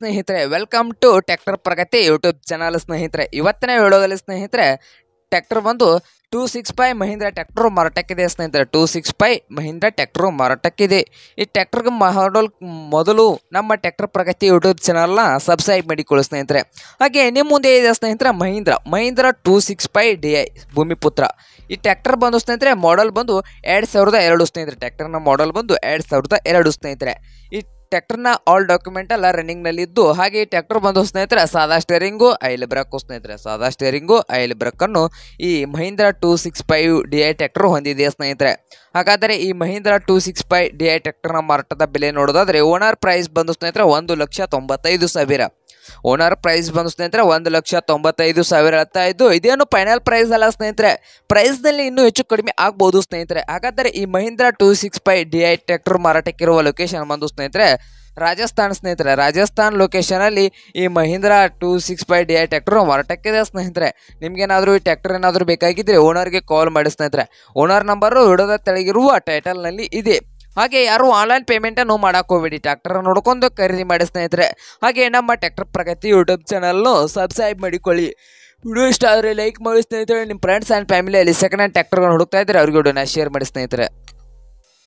ಸ್ನೇಹಿತರೆ, welcome to tractor Pragati YouTube channel ಸ್ನೇಹಿತರೆ. ಇವತ್ತಿನ ವಿಡಿಯೋದಲ್ಲಿ ಸ್ನೇಹಿತರೆ ಟ್ರ್ಯಾಕ್ಟರ್ ಬಂದು 265 ಮಹೀಂದ್ರ ಟ್ರ್ಯಾಕ್ಟರ್ ಮಾರಾಟಕ್ಕಿದೆ ಸ್ನೇಹಿತರೆ. 265 ಮಹೀಂದ್ರ ಟ್ರ್ಯಾಕ್ಟರ್ ಮಾರಾಟಕ್ಕಿದೆ. ಈ ಟ್ರ್ಯಾಕ್ಟರ್ಗೆ ಮೊದಲು ನಮ್ಮ ಟ್ರ್ಯಾಕ್ಟರ್ ಪ್ರಗತಿ ಯೂಟ್ಯೂಬ್ ಚಾನಲ್ನ ಸಬ್ಸ್ಕ್ರೈಬ್ ಮಾಡಿಕೊಳ್ಳಿ ಸ್ನೇಹಿತರೆ. ಹಾಗೆ ನಿಮ್ಮ ಮುಂದೆ ಇದೆ ಸ್ನೇಹಿತರೆ ಮಹೀಂದ್ರ 265 DI ಭೂಮಿಪುತ್ರ. ಈ ಟ್ರ್ಯಾಕ್ಟರ್ ಬಂದು ಸ್ನೇಹಿತರೆ ಮಾಡಲ್ ಬಂದು 2002 ಸ್ನೇಹಿತರೆ. ಟ್ರ್ಯಾಕ್ಟರ್ನ ಮಾಡಲ್ ಬಂದು 2002 ಸ್ನೇಹಿತರೆ. ಈ ಟ್ರ್ಯಾಕ್ಟರ್ನ ಆಲ್ ಡಾಕ್ಯುಮೆಂಟ್ ಎಲ್ಲ ರನ್ನಿಂಗ್ನಲ್ಲಿ ಇದ್ದು, ಹಾಗೆ ಈ ಟ್ರ್ಯಾಕ್ಟರ್ ಬಂದು ಸ್ನೇಹಿತರೆ ಸಾದಾ ಸ್ಟೇರಿಂಗು ಆಯಿಲ್ ಬ್ರೇಕು ಸ್ನೇಹಿತರೆ. ಸಾದಾ ಸ್ಟೇರಿಂಗು ಆಯಿಲ್ ಬ್ರೇಕನ್ನು ಈ ಮಹೀಂದ್ರ 265 DI ಟ್ರ್ಯಾಕ್ಟರ್ ಹೊಂದಿದೆ ಸ್ನೇಹಿತರೆ. ಹಾಗಾದರೆ ಈ ಮಹೀಂದ್ರ 265 DI ಟ್ರ್ಯಾಕ್ಟರ್ನ ಮಾರಾಟದ ಬೆಲೆ ನೋಡೋದಾದ್ರೆ ಓನರ್ ಪ್ರೈಸ್ ಬಂದು ಸ್ನೇಹಿತರೆ 1,95,000. ಓನರ್ ಪ್ರೈಸ್ ಬಂದು ಸ್ನೇಹಿತರೆ 1,95,000 ಹೇಳ್ತಾ ಇದ್ದು, ಇದೇನು ಫೈನಲ್ ಪ್ರೈಸ್ ಅಲ್ಲ ಸ್ನೇಹಿತರೆ. ಪ್ರೈಸ್ನಲ್ಲಿ ಇನ್ನೂ ಹೆಚ್ಚು ಕಡಿಮೆ ಆಗ್ಬೋದು ಸ್ನೇಹಿತರೆ. ಹಾಗಾದರೆ ಈ ಮಹೀಂದ್ರ 265 DI ಟ್ರ್ಯಾಕ್ಟರ್ ಮಾರಾಟಕ್ಕಿರುವ ಲೊಕೇಶನ್ ಬಂದು ಸ್ನೇಹಿತರೆ ರಾಜಸ್ಥಾನ್ ಸ್ನೇಹಿತರೆ. ರಾಜಸ್ಥಾನ್ ಲೊಕೇಶನಲ್ಲಿ ಈ ಮಹೀಂದ್ರ 265 DI ಟ್ರ್ಯಾಕ್ಟರ್ ಮಾರಾಟಕ್ಕಿದೆ ಸ್ನೇಹಿತರೆ. ನಿಮ್ಗೇನಾದರೂ ಈ ಟ್ರ್ಯಾಕ್ಟರ್ ಏನಾದರೂ ಬೇಕಾಗಿದ್ದರೆ ಓನರ್ಗೆ ಕಾಲ್ ಮಾಡಿ ಸ್ನೇಹಿತರೆ. ಓನರ್ ನಂಬರು ವಿಡಿಯೋದ ತೆಳಗಿರುವ ಟೈಟಲ್ನಲ್ಲಿ ಇದೆ. ಹಾಗೆ ಯಾರು ಆನ್ಲೈನ್ ಪೇಮೆಂಟನ್ನು ಮಾಡೋಕೆ ಹೋಗಬೇಡಿ, ಟ್ರ್ಯಾಕ್ಟರ್ ನೋಡ್ಕೊಂಡು ಖರೀದಿ ಮಾಡಿ ಸ್ನೇಹಿತರೆ. ಹಾಗೆ ನಮ್ಮ ಟ್ರ್ಯಾಕ್ಟರ್ ಪ್ರಗತಿ ಯೂಟ್ಯೂಬ್ ಚಾನಲ್ನು ಸಬ್ಸ್ಕ್ರೈಬ್ ಮಾಡಿಕೊಳ್ಳಿ. ವಿಡಿಯೋ ಇಷ್ಟ ಆದರೆ ಲೈಕ್ ಮಾಡಿ ಸ್ನೇಹಿತರೆ. ನಿಮ್ಮ ಫ್ರೆಂಡ್ಸ್ ಆ್ಯಂಡ್ ಫ್ಯಾಮಿಲಿಯಲ್ಲಿ ಸೆಕೆಂಡ್ ಹ್ಯಾಂಡ್ ಟ್ರ್ಯಾಕ್ಟರ್ಗಳನ್ನು ಹುಡುಕ್ತಾ ಇದ್ದರೆ ಅವ್ರಿಗೆ ವಿಡಿಯೋನ ಶೇರ್ ಮಾಡಿ ಸ್ನೇಹಿತರೆ.